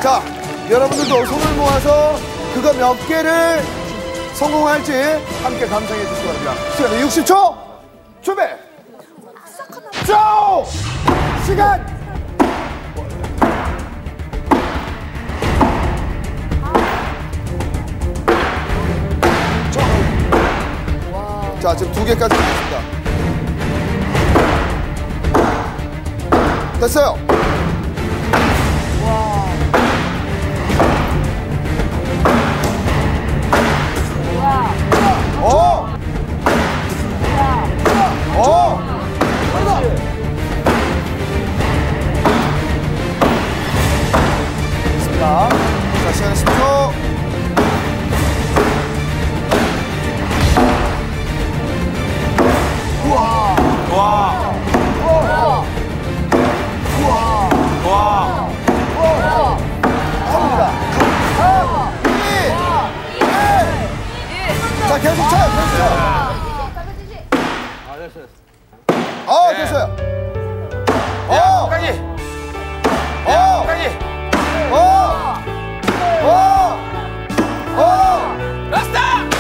자, 여러분들도 손을 모아서 그거 몇 개를 성공할지 함께 감상해 주시기 바랍니다. 시간이 60초. 준비. 고! 시간. 자, 지금 2개까지 됐습니다. 됐어요. 됐습니다. 자, 시간 10초. 자, 계속 쳐요, 계속 쳐요. 됐어요. 끝까지. 라스트!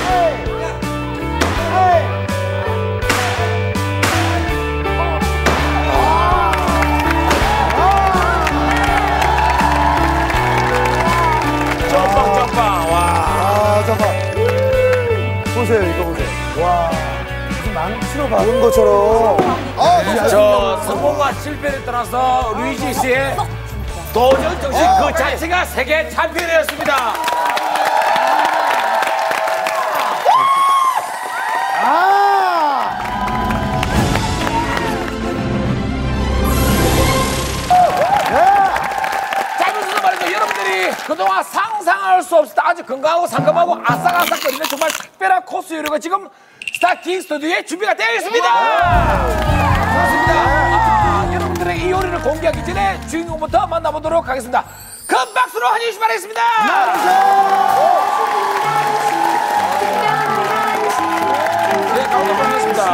점빵. 와. 잠깐. 보세요, 이거 보세요. 와. 무슨 망치로 박은 것처럼. 저 성공과 실패를 떠나서 루이지 씨의 도전 정신 그 자체가 세계 챔피언이었습니다. 짧은 말이죠. 여러분들이 그동안 상상할 수 없을 때 아주 건강하고 상큼하고 아삭아삭거리는 정말 특별한 코스 요리가 지금 스타킹 스튜디오에 준비가 되어 있습니다. 그렇습니다. 여러분들의 이 요리를 공개하기 전에 주인공부터 만나보도록 하겠습니다. 큰 박수로 환영해 주시기 바라겠습니다. 네, 가운데 모시겠습니다.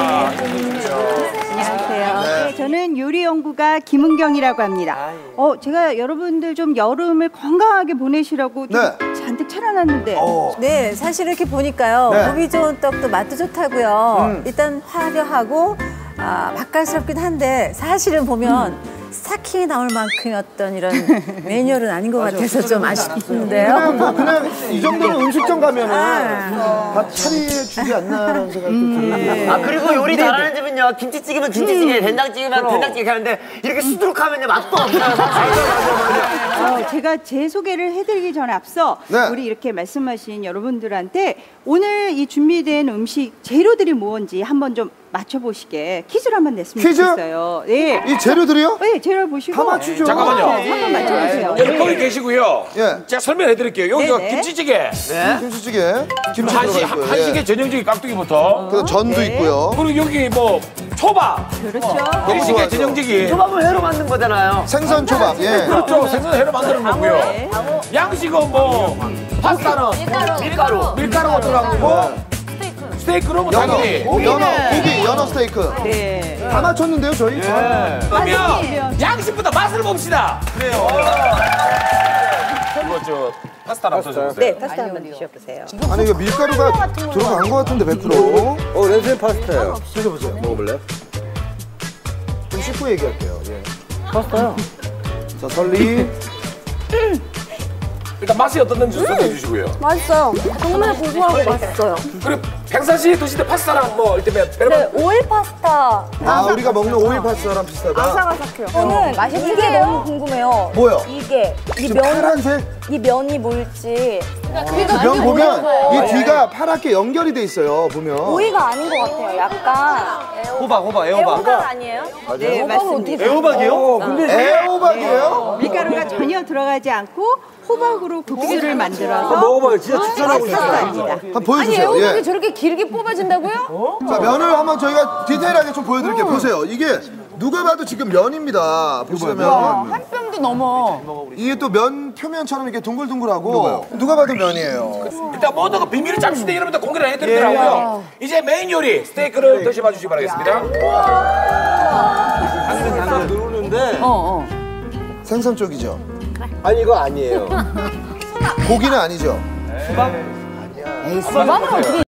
안녕하세요. 네, 저는 요리연구가 김은경이라고 합니다. 제가 여러분들 좀 여름을 건강하게 보내시라고 좀 잔뜩 차려놨는데. 네, 사실 이렇게 보니까요. 보기 좋은 떡도 맛도 좋다고요. 일단 화려하고 맛깔스럽긴 한데 사실은 보면 스타킹이 나올 만큼의 어떤 이런 매뉴얼은 아닌 것 같아서 좀 아쉽는데요. 그냥 이 정도는 음식점 가면은 밥 차려주지 않나라는 생각도 들어요. 그리고 요리 잘하는 집은요, 김치찌개면 김치찌개, 된장찌개면 된장찌개 하는데 이렇게 수두룩하면요 맛도 없어요. 제가 제 소개를 해드리기 전에 앞서 우리 이렇게 말씀하신 여러분들한테 오늘 이 준비된 음식 재료들이 뭔지 한번 좀 맞춰보시게 퀴즈를 한번 냈으면 좋겠어요. 네. 이 재료들이요? 네, 재료 보시고. 다 맞추죠. 잠깐만요. 한번 맞춰보세요. 거기 계시고요. 제가 설명해 드릴게요. 여기가 김치찌개. 김치찌개. 김치 들어가 있고요. 한식의 전형적인 깍두기부터. 그리고 전도 있고요. 그리고 여기 뭐 초밥. 그렇죠. 한식의 전형적인. 초밥은 회로 만든 거잖아요. 생선 초밥. 그렇죠. 생선 회로 만드는 거고요. 양식은 뭐 파스타는 밀가루가 들어가고 스테이크는 뭐 당연히 고기, 연어 스테이크. 네. 다 맞췄는데요, 저희? 그러면 양식부터 맛을 봅시다. 그래요. 이거 저 파스타 한번 써주세요. 네, 파스타 한번 드셔보세요. 아니, 이거 밀가루가 들어간 것 같은데, 100%. 렌즈 파스타예요. 드셔보세요. 먹어볼래요? 좀 씻고 얘기할게요. 파스타요. 자, 설리. 일단 맛이 어떻는지 소개해 주시고요. 맛있어요. 정말 고소하고 맛있어요. 그리고 평상시에 드실 때 파스타랑 뭐 이때면 네, 오일 파스타. 우리가 먹는 오일 파스타랑 비슷하다. 아삭아삭해요. 저는 이게 너무 궁금해요. 뭐요? 이게 지금 파란색? 이 면이 뭘지. 면 보면 이 뒤가 파랗게 연결이 돼 있어요, 보면. 오이가 아닌 것 같아요. 약간 호박. 애호박 아니에요? 네, 맞습니다. 애호박이요? 애호박이에요? 밀가루가 전혀 들어가지 않고 호박으로 국수를 만들어서 먹어봐요. 진짜 추천하고 있어요. 파스타입니다. 한번 보여주세요. 애호박이 저렇게 길게 뽑아진다고요? 자, 면을 한번 저희가 디테일하게 좀 보여드릴게요. 보세요. 이게 누가 봐도 지금 면입니다. 보시면 한 뼘도 넘어. 이게 또 면 표면처럼 이렇게 동글동글하고 누가 봐도 면이에요. 일단 모든 거 비밀을 잠시 뒤에 여러분들 공개를 해드리더라고요. 이제 메인 요리 스테이크를 드셔봐 주시기 바라겠습니다. 당근 누르는데 생선 쪽이죠. 아니 이거 아니에요. 고기는 아니죠? 수박을 어떻게